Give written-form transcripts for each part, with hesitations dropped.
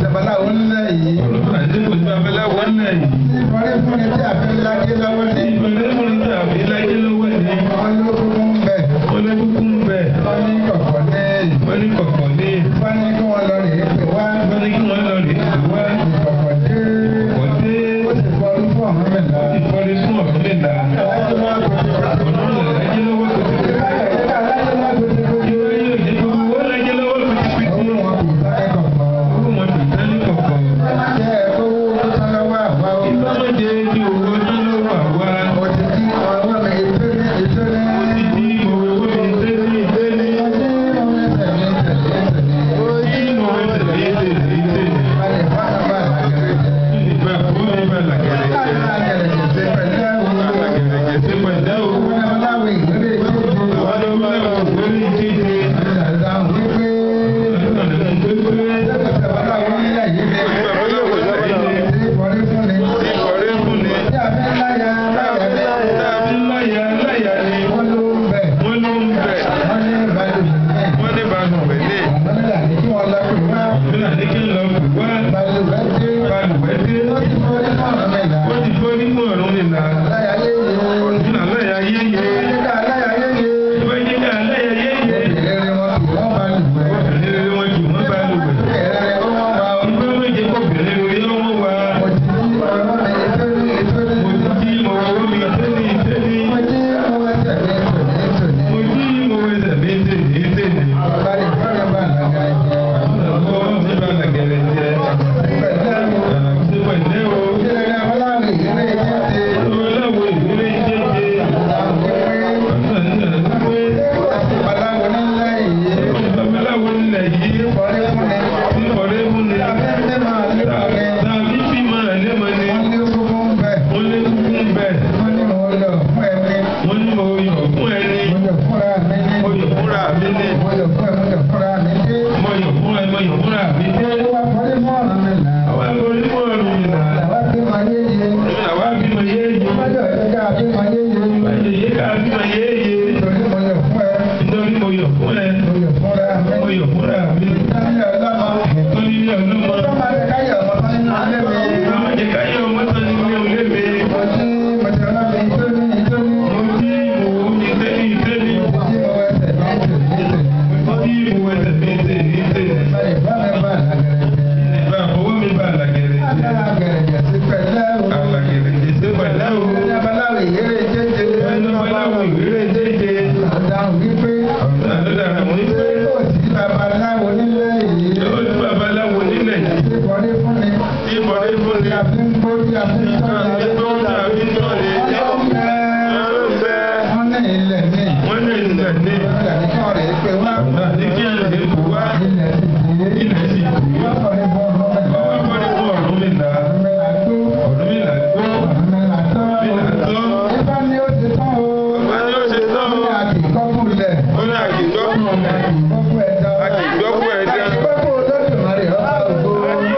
babaláwo ńlẹ̀ yìí. àti kò sí babaláwo ńlẹ̀ yìí. ìfọ̀rẹ́ fúnni tí a fi lájẹ́ lọ́wọ́ ni. ìfọ̀rẹ́ fúnni tí a fi lájẹ́ lọ́wọ́ ni. wọ́n ló kúkú ń bẹ̀. wọ́n ló kúkú ń bẹ̀. wọ́n ní kọ̀kọ̀ ní. wọ́n ní kọ̀kọ̀ ní. wọ́n ní kí wọ́n lọ rèé pè wá. wọ́n ní kí wọ́n lọ rèé pè wá. kọ̀kọ̀ dé. kọ̀kọ̀ dé. ó ti fọrí fún ọ̀hún mẹ́ta. ó ti fọrí fún ọ̀hún mẹ́ta. alájẹ́ wá kò ti kọ̀kọ̀. ọ̀nà ìlàjẹ́ lọ́wọ́ kò ti kọ̀kọ̀. alájẹ́ wá kò ti kọ̀kọ̀. wọ́n lájẹ́ lọ́wọ́ kò ti kọ̀kọ̀. owó wọn kò sáré kọ̀kọ̀. owó wọn kò sáré kọ̀kọ̀. jẹ́ owó tó tán lọ́wọ́ àwa o. ìbámọ́jẹ́ di owó tó lọ́wọ́ àwa. mo ti di ọwọ́ mi ètò ní ètò ní. mo ti di owó mi tẹ́lẹ̀ tẹ́lẹ̀. mo ti mọ ẹsẹ̀ mi tẹ́lẹ̀ tẹ́lẹ̀. ìgbà fún mi bá làgẹ̀rẹ̀ jẹ́. làgẹ̀rẹ̀ jẹ́ pẹ̀lẹ́ o. wọ́n lọ bá ògbórí ìdíje.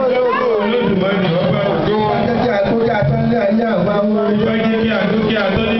Olódùmarè ọba ògo. Wọ́n jẹ́ kí àdúgbò àtọ́lé ayé àgbà wọ́n.